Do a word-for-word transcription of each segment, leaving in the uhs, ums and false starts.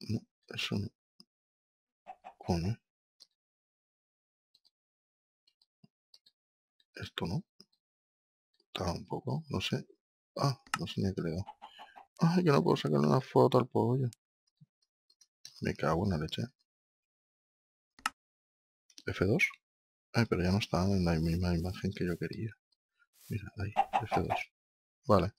No, eso no. Coño. Esto no. Tampoco, no sé. Ah, no sé ni a qué le he dado. Ay, que no puedo sacarle una foto al pollo. Me cago en la leche. F dos. Ay, pero ya no está en la misma imagen que yo quería. Mira, ahí, F dos. Vale.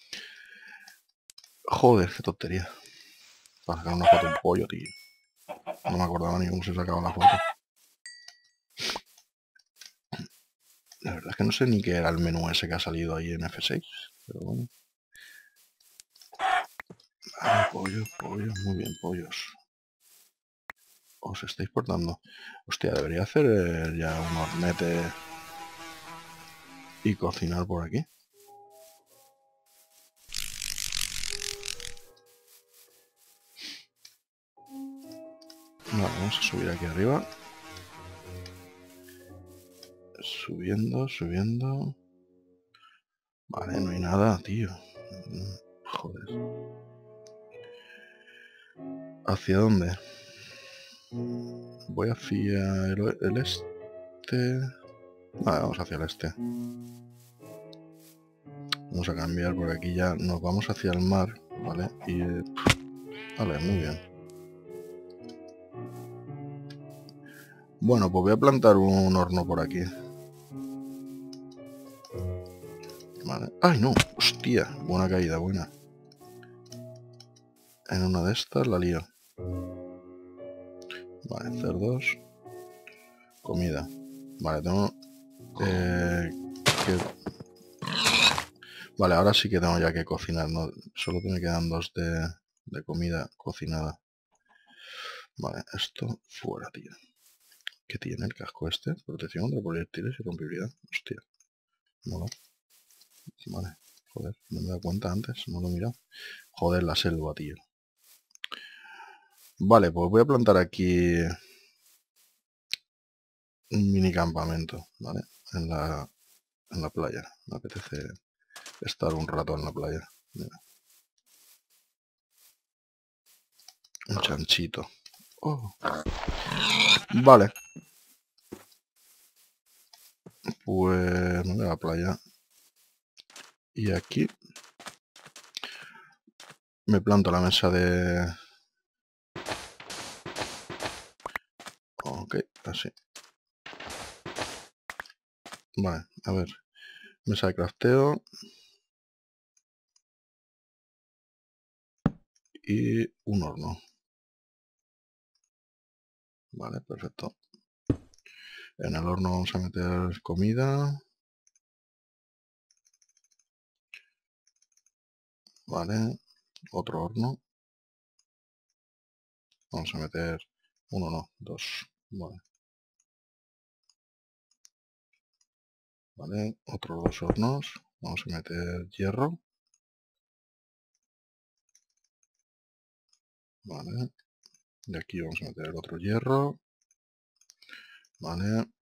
Joder, qué tontería. Para sacar una foto a un pollo, tío. No me acordaba ni cómo se sacaba la foto. La verdad es que no sé ni qué era el menú ese que ha salido ahí en F seis. Pero bueno. Vale, pollo, pollo. Muy bien, pollos. Os estáis portando. Hostia, debería hacer eh, ya un hornete y cocinar por aquí. Vale, vamos a subir aquí arriba. Subiendo, subiendo. Vale, no hay nada, tío. Joder. ¿Hacia dónde? Voy hacia el, el este. Vale, vamos hacia el este. Vamos a cambiar por aquí ya. Nos vamos hacia el mar, ¿vale? Y... Eh, vale, muy bien. Bueno, pues voy a plantar un horno por aquí. Vale. ¡Ay, no! ¡Hostia! Buena caída, buena. En una de estas la lío. Vale, cerdos. Comida. Vale, tengo... Eh, que... Vale, ahora sí que tengo ya que cocinar, ¿no? Solo me quedan dos de, de comida cocinada. Vale, esto fuera, tío. ¿Qué tiene el casco este? Protección contra proyectiles y rompibilidad. Hostia. Mola. Vale. Joder, no me he dado cuenta antes, no lo he mirado. Joder, la selva, tío. Vale, pues voy a plantar aquí un mini campamento, ¿vale? En la, en la playa. Me apetece estar un rato en la playa. Mira. Un chanchito. Oh. Vale. Pues me voy a la playa. Y aquí me planto la mesa de... Ok, así. Vale, a ver. Mesa de crafteo. Y un horno. Vale, perfecto. En el horno vamos a meter comida. Vale. Otro horno. Vamos a meter uno, no, dos. Vale. Vale, otros dos hornos. Vamos a meter hierro. Vale. Y aquí vamos a meter el otro hierro. Vale.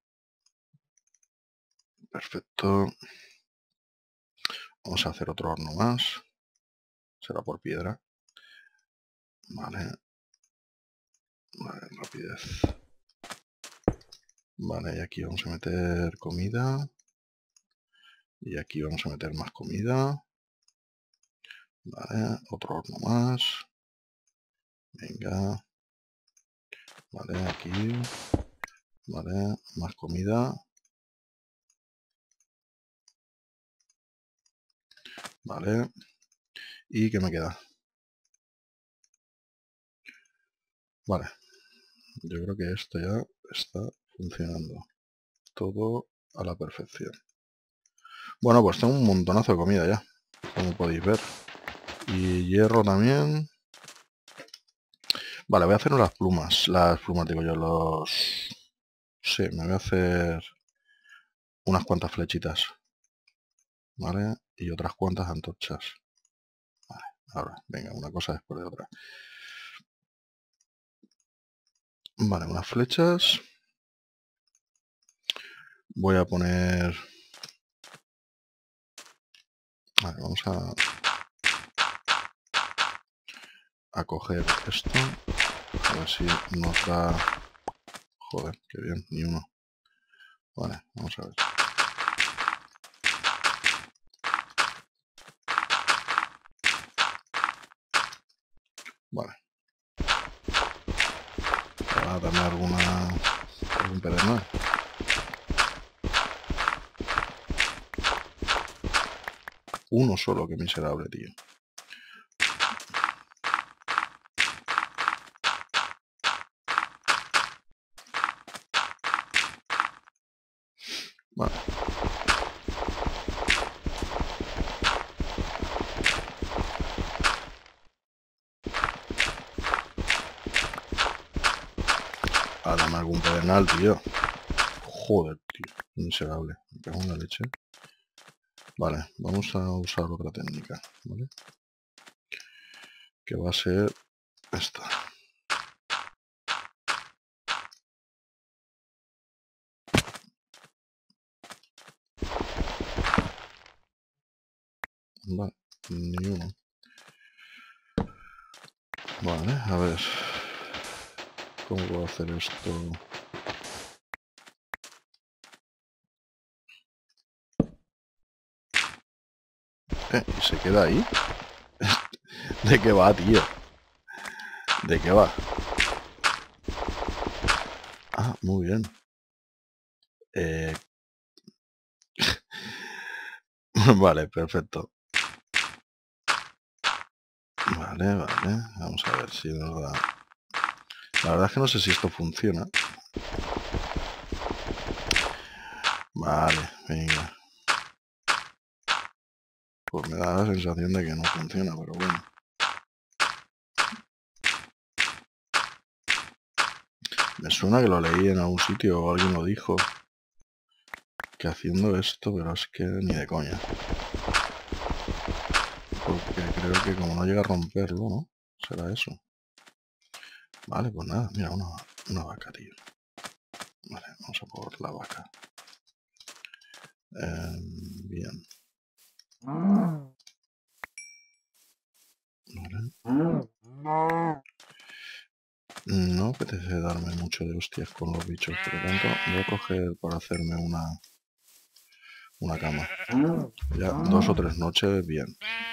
Perfecto. Vamos a hacer otro horno más. Será por piedra. Vale. Vale, rapidez. Vale, y aquí vamos a meter comida. Y aquí vamos a meter más comida. Vale, otro horno más. Venga. Vale, aquí. Vale, más comida. Vale. ¿Y qué me queda? Vale. Yo creo que esto ya está funcionando. Todo a la perfección. Bueno, pues tengo un montonazo de comida ya, como podéis ver. Y hierro también. Vale, voy a hacer las plumas. Las plumas, digo yo, los... Sí, me voy a hacer unas cuantas flechitas. Vale, y otras cuantas antorchas. Vale, ahora, venga, una cosa después de otra. Vale, unas flechas. Voy a poner... Vale, vamos a... a coger esto. A ver si nos da... Joder, qué bien, ni uno. Vale, vamos a ver. Vale. Ahora dame alguna... algún pedernal. Uno solo, qué miserable, tío. Vale. Ah, dame algún pedernal, tío. Joder, tío. Miserable. Me cago en la leche. Vale, vamos a usar otra técnica, ¿vale? Que va a ser esta. Vale, ni uno. Vale, a ver. ¿Cómo puedo hacer esto? Eh, ¿y se queda ahí? ¿De qué va, tío? ¿De qué va? Ah, muy bien. Eh... vale, perfecto. Vale, vale. Vamos a ver si nos da... La verdad es que no sé si esto funciona. Vale, venga. Pues me da la sensación de que no funciona, pero bueno. Me suena que lo leí en algún sitio o alguien lo dijo. Que haciendo esto, pero es que ni de coña. Porque creo que como no llega a romperlo, ¿no? Será eso. Vale, pues nada, mira, una, una vaca, tío. Vale, vamos a por la vaca. Eh, bien. Vale. No apetece darme mucho de hostias con los bichos, por lo tanto voy a coger para hacerme una una cama. Ya dos o tres noches, bien.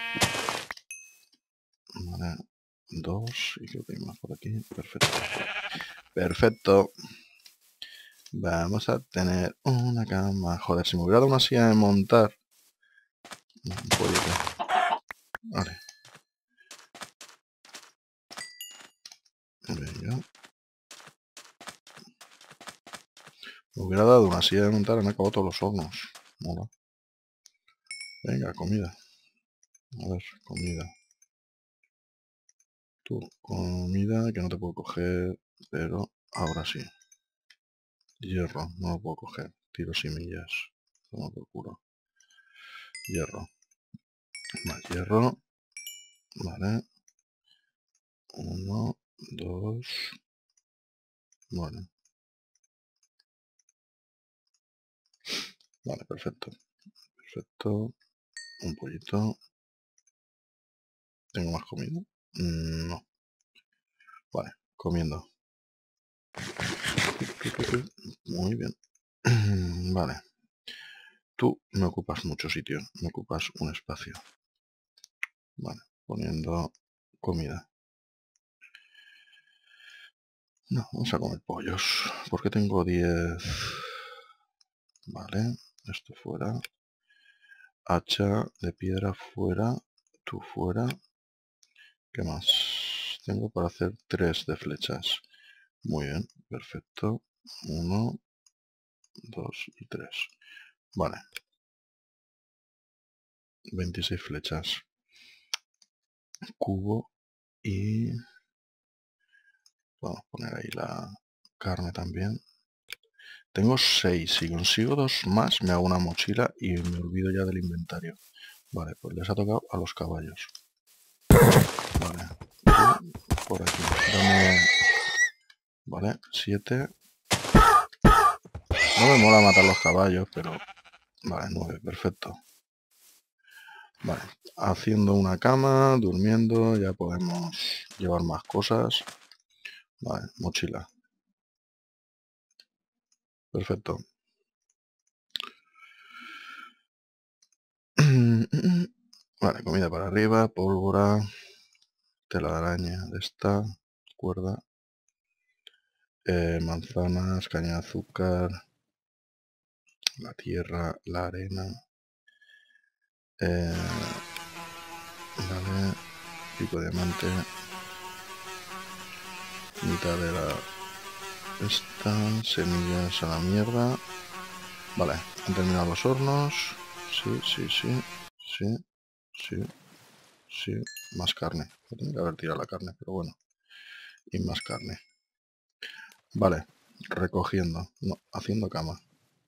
Vale, dos, y creo que hay más por aquí. Perfecto. Perfecto. Vamos a tener una cama. Joder, si me hubiera dado una silla de montar. Un poquito. Vale. Venga. Me hubiera dado una silla de montar, han acabado todos los hornos. Mola. Venga, comida. A ver, comida. Tú, comida que no te puedo coger, pero ahora sí. Hierro, no lo puedo coger. Tiro semillas. Toma por culo. Hierro. Más hierro. Vale. Uno, dos. Vale. Vale, perfecto. Perfecto. Un pollito. ¿Tengo más comida? No. Vale, comiendo. Muy bien. Vale. Tú me ocupas mucho sitio. Me ocupas un espacio. Vale, poniendo comida. No, vamos a comer pollos. ¿Por qué tengo diez? Vale, esto fuera. Hacha de piedra fuera. Tú fuera. ¿Qué más? Tengo para hacer tres de flechas. Muy bien, perfecto. Uno, dos y tres. Vale. veintiséis flechas. Cubo y... vamos a poner ahí la carne también. Tengo seis. Si consigo dos más, me hago una mochila y me olvido ya del inventario. Vale, pues les ha tocado a los caballos. Vale. Por aquí. Dame... Vale, siete. No me mola matar los caballos, pero... Vale, nueve, perfecto. Vale, haciendo una cama, durmiendo, ya podemos llevar más cosas. Vale, mochila. Perfecto. Vale, comida para arriba, pólvora, tela de araña de esta, cuerda, eh, manzanas, caña de azúcar, la tierra, la arena, eh, vale, pico de diamante, mitad de la esta, semillas a la mierda. Vale, han terminado los hornos. Sí, sí, sí, sí, sí, sí, más carne. Tengo que haber tirado la carne, pero bueno. Y más carne. Vale, recogiendo, no, haciendo cama.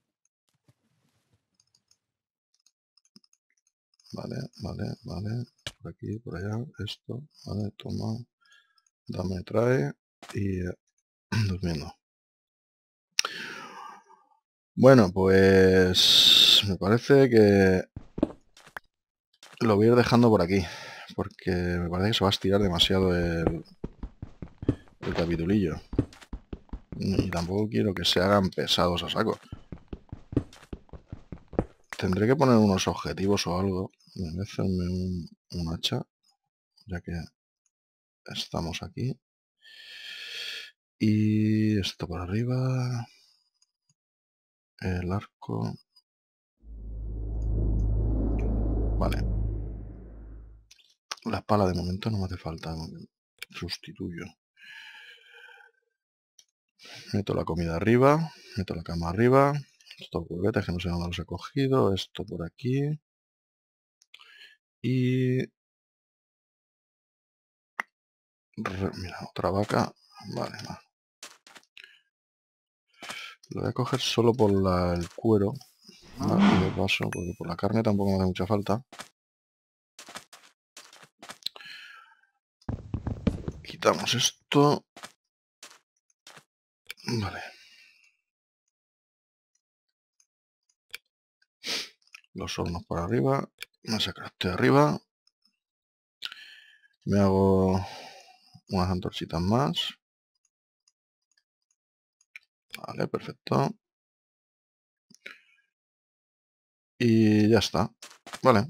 Vale, vale, vale. Por aquí, por allá, esto. Vale, toma. Dame, trae. Y eh, durmiendo. Bueno, pues me parece que lo voy a ir dejando por aquí. Porque me parece que se va a estirar demasiado el, el capitulillo. Y tampoco quiero que se hagan pesados a saco. Tendré que poner unos objetivos o algo. Voy a hacerme un, un hacha. Ya que estamos aquí. Y esto por arriba. El arco. Vale. La pala de momento no me hace falta. Sustituyo. Meto la comida arriba. Meto la cama arriba. Estos huevetes que no sé dónde los he cogido. Esto por aquí. Y... Mira, otra vaca. Vale, va. Lo voy a coger solo por la, el cuero. Vale, de paso, porque por la carne tampoco me hace mucha falta. Quitamos esto. Vale. Los hornos por arriba. Me saco este de arriba. Me hago unas antorchitas más. Vale, perfecto. Y ya está. Vale.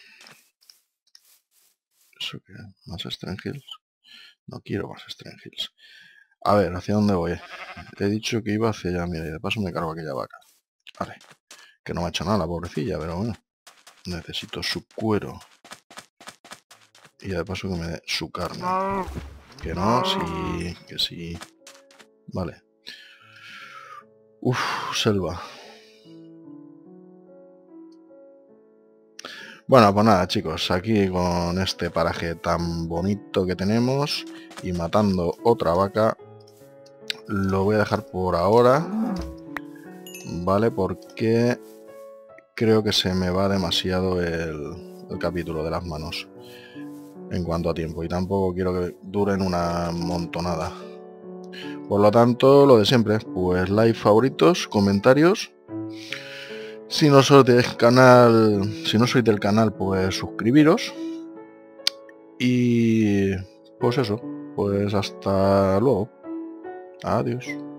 ¿Eso qué? ¿Más Strengths? No quiero más Strengths. A ver, ¿hacia dónde voy? He dicho que iba hacia allá. Mira, y de paso me cargo aquella vaca. Vale. Que no me ha hecho nada la pobrecilla, pero bueno. Necesito su cuero. Y de paso que me dé su carne. Que no, sí, que sí. Vale. Uf, selva. Bueno, pues nada, chicos, aquí con este paraje tan bonito que tenemos y matando otra vaca, lo voy a dejar por ahora, ¿vale? Porque creo que se me va demasiado el, el capítulo de las manos en cuanto a tiempo y tampoco quiero que duren una montonada. Por lo tanto, lo de siempre, pues like, favoritos, comentarios. Si no sois del canal, si no sois del canal, pues suscribiros. Y pues eso, pues hasta luego. Adiós.